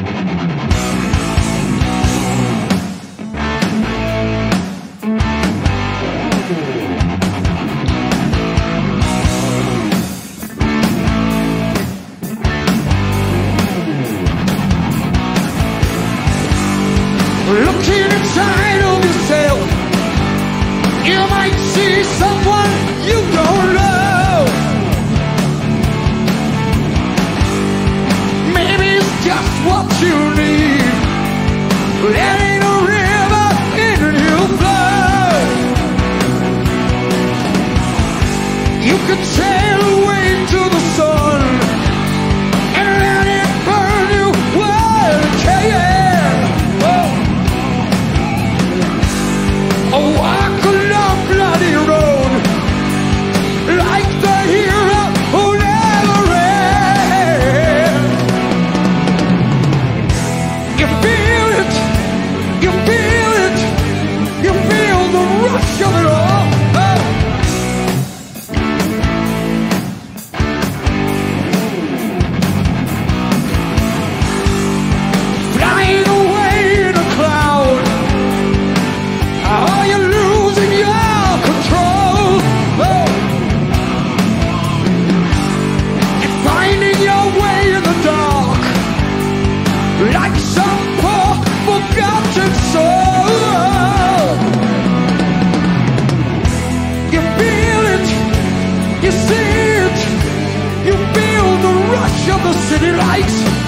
Looking inside of yourself, you might see someone you don't know. Maybe it's just what you need. Letting a river into you flow. You could sail away to the sun and let it burn you while it can. Walk along bloody road like the hero who never ran. You feel it, you feel it, you feel the rush of it all. Flying away in a cloud. Are you losing your control? Oh. You're finding your way in the dark, like some poor forgotten soul. You feel it, you see it, you feel the rush of the city lights.